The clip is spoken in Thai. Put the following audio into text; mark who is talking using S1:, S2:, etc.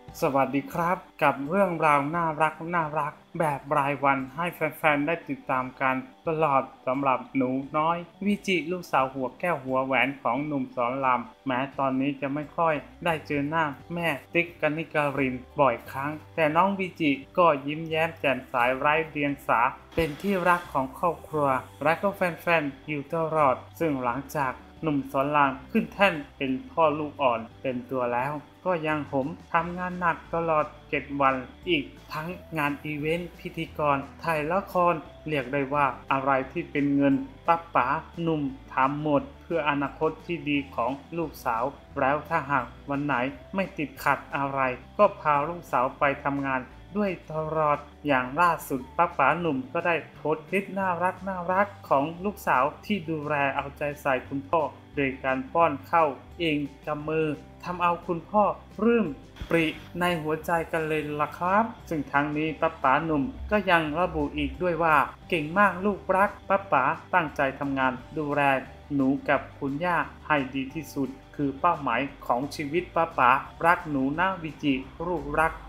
S1: สวัสดีครับกับเรื่องราวน่ารักแบบรายวันให้แฟนๆได้ติดตามกันตลอดสำหรับหนูน้อยวิจิลูกสาวหัวแก้วหัวแหวนของหนุ่มสอนรามแม้ตอนนี้จะไม่ค่อยได้เจอหน้าแม่ติ๊กกนิการินบ่อยครั้งแต่น้องวิจิก็ยิ้มแย้มแจ่มใสไร้เดียงสาเป็นที่รักของครอบครัวและก็แฟนๆอยู่ตลอดซึ่งหลังจากหนุ่มสอนรามขึ้นแท่นเป็นพ่อลูกอ่อนเต็มตัวแล้วก็ยังผมทำงานหนักตลอด7 วันอีกทั้งงานอีเวนต์พิธีกรถ่ายละครเรียกได้ว่าอะไรที่เป็นเงินป้าป๋าหนุ่มทำหมดเพื่ออนาคตที่ดีของลูกสาวแล้วถ้าหากวันไหนไม่ติดขัดอะไรก็พาลูกสาวไปทำงานด้วยตลอดอย่างล่าสุดป้าป๋าหนุ่มก็ได้โพสต์คลิปน่ารักของลูกสาวที่ดูแลเอาใจใส่คุณพ่อโดยการป้อนข้าวเองกับมือทำเอาคุณพ่อปลื้มปริในหัวใจกันเลยล่ะครับซึ่งทั้งนี้ป้าป๋าหนุ่มก็ยังระบุอีกด้วยว่าเก่งมากลูกรักป้าป๋าตั้งใจทำงานดูแลหนูกับคุณย่าให้ดีที่สุดคือเป้าหมายของชีวิตป้าป๋ารักหนูนะวิจิลูกรัก